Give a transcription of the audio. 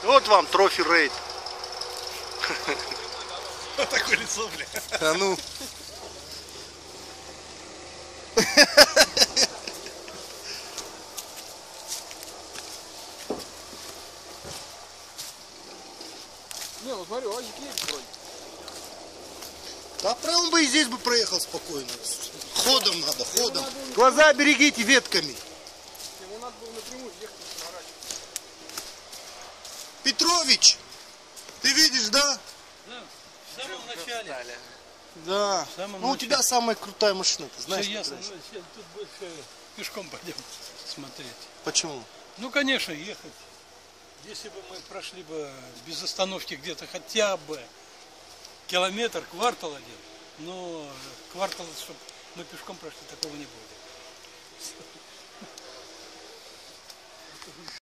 Вот вам трофи рейд. Вот такое лицо, бля. А ну. Не, ну смотри, УАЗик едет вроде. Да он бы и здесь бы проехал спокойно. Ходом надо, ходом. Глаза берегите ветками. Ему надо было напрямую ехать и сворачивать. Петрович, ты видишь, да? Да, в самом начале. Да. самом Ну у начале. тебя самая крутая машина, ты знаешь. Все ясно, Петрович? ну, тут больше пешком пойдем смотреть. Почему? Ну, конечно, ехать. Если бы мы прошли бы без остановки где-то хотя бы километр, квартал один, но квартал, чтобы мы пешком прошли, такого не будет.